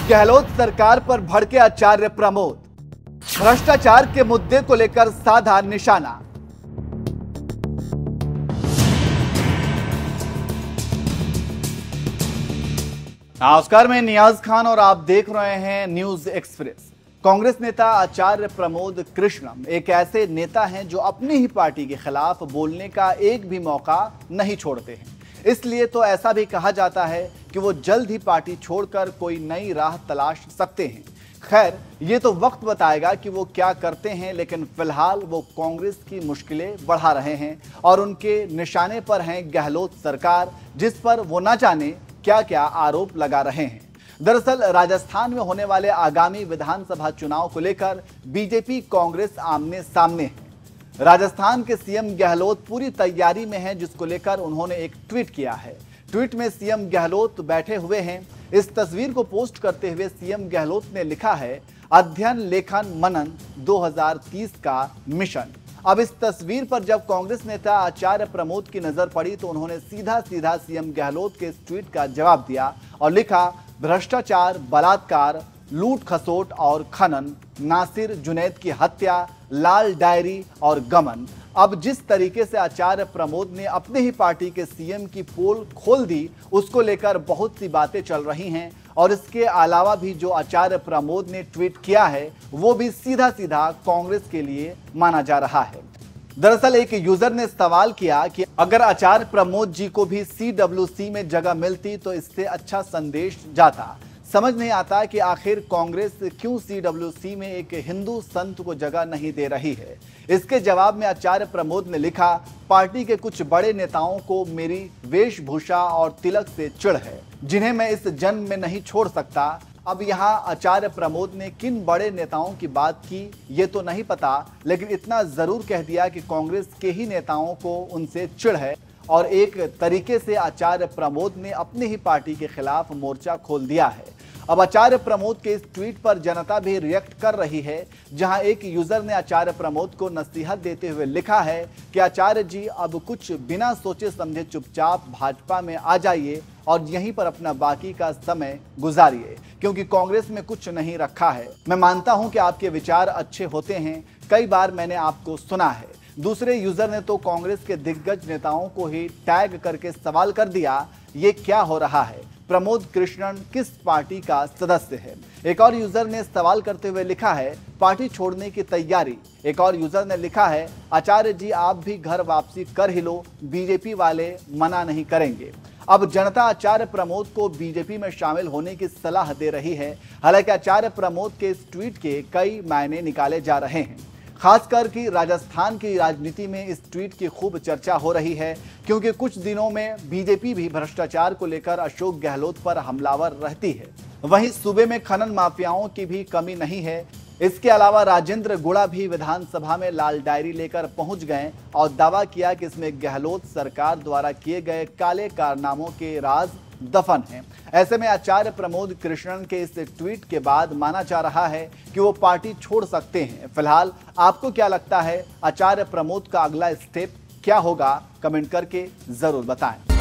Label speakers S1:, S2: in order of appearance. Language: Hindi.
S1: गहलोत सरकार पर भड़के आचार्य प्रमोद, भ्रष्टाचार के मुद्दे को लेकर साधा निशाना। नमस्कार, मैं नियाज खान और आप देख रहे हैं न्यूज एक्सप्रेस। कांग्रेस नेता आचार्य प्रमोद कृष्णम एक ऐसे नेता हैं जो अपनी ही पार्टी के खिलाफ बोलने का एक भी मौका नहीं छोड़ते हैं। इसलिए तो ऐसा भी कहा जाता है कि वो जल्द ही पार्टी छोड़कर कोई नई राह तलाश सकते हैं। खैर, ये तो वक्त बताएगा कि वो क्या करते हैं, लेकिन फिलहाल वो कांग्रेस की मुश्किलें बढ़ा रहे हैं और उनके निशाने पर है गहलोत सरकार, जिस पर वो न जाने क्या क्या आरोप लगा रहे हैं। दरअसल राजस्थान में होने वाले आगामी विधानसभा चुनाव को लेकर बीजेपी कांग्रेस आमने सामने है। राजस्थान के सीएम गहलोत पूरी तैयारी में हैं, जिसको लेकर उन्होंने एक ट्वीट किया है। ट्वीट में सीएम गहलोत बैठे हुए हैं। इस तस्वीर को पोस्ट करते हुए सीएम गहलोत ने लिखा है, अध्ययन लेखन मनन 2030 का मिशन। अब इस तस्वीर पर जब कांग्रेस नेता आचार्य प्रमोद की नजर पड़ी तो उन्होंने सीधा सीधा सीएम गहलोत के इस ट्वीट का जवाब दिया और लिखा, भ्रष्टाचार, बलात्कार, लूट खसोट और खनन, नासिर जुनैद की हत्या, लाल डायरी और गमन। अब जिस तरीके से आचार्य प्रमोद ने अपने ही पार्टी के सीएम की पोल खोल दी, उसको लेकर बहुत सी बातें चल रही हैं और इसके अलावा भी जो आचार्य प्रमोद ने ट्वीट किया है वो भी सीधा सीधा कांग्रेस के लिए माना जा रहा है। दरअसल एक यूजर ने सवाल किया कि अगर आचार्य प्रमोद जी को भी CWC में जगह मिलती तो इससे अच्छा संदेश जाता। समझ नहीं आता कि आखिर कांग्रेस क्यों CWC में एक हिंदू संत को जगह नहीं दे रही है। इसके जवाब में आचार्य प्रमोद ने लिखा, पार्टी के कुछ बड़े नेताओं को मेरी वेशभूषा और तिलक से चिढ़ है, जिन्हें मैं इस जन्म में नहीं छोड़ सकता। अब यहाँ आचार्य प्रमोद ने किन बड़े नेताओं की बात की ये तो नहीं पता, लेकिन इतना जरूर कह दिया कि कांग्रेस के ही नेताओं को उनसे चिढ़ है और एक तरीके से आचार्य प्रमोद ने अपनी ही पार्टी के खिलाफ मोर्चा खोल दिया है। अब आचार्य प्रमोद के इस ट्वीट पर जनता भी रिएक्ट कर रही है, जहां एक यूजर ने आचार्य प्रमोद को नसीहत देते हुए लिखा है कि आचार्य जी अब कुछ बिना सोचे समझे चुपचाप भाजपा में आ जाइए और यहीं पर अपना बाकी का समय गुजारिए, क्योंकि कांग्रेस में कुछ नहीं रखा है। मैं मानता हूं कि आपके विचार अच्छे होते हैं, कई बार मैंने आपको सुना है। दूसरे यूजर ने तो कांग्रेस के दिग्गज नेताओं को ही टैग करके सवाल कर दिया, ये क्या हो रहा है, प्रमोद कृष्णन किस पार्टी का सदस्य है। एक और यूजर ने सवाल करते हुए लिखा है, पार्टी छोड़ने की तैयारी। एक और यूजर ने लिखा है, आचार्य जी आप भी घर वापसी कर ही लो, बीजेपी वाले मना नहीं करेंगे। अब जनता आचार्य प्रमोद को बीजेपी में शामिल होने की सलाह दे रही है। हालांकि आचार्य प्रमोद के इस ट्वीट के कई मायने निकाले जा रहे हैं। खासकर कि राजस्थान की राजनीति में इस ट्वीट की खूब चर्चा हो रही है, क्योंकि कुछ दिनों में बीजेपी भी भ्रष्टाचार को लेकर अशोक गहलोत पर हमलावर रहती है। वहीं सूबे में खनन माफियाओं की भी कमी नहीं है। इसके अलावा राजेंद्र गुड़ा भी विधानसभा में लाल डायरी लेकर पहुंच गए और दावा किया कि इसमें गहलोत सरकार द्वारा किए गए काले कारनामों के राज दफन है। ऐसे में आचार्य प्रमोद कृष्णन के इस ट्वीट के बाद माना जा रहा है कि वो पार्टी छोड़ सकते हैं। फिलहाल आपको क्या लगता है, आचार्य प्रमोद का अगला स्टेप क्या होगा? कमेंट करके जरूर बताएं।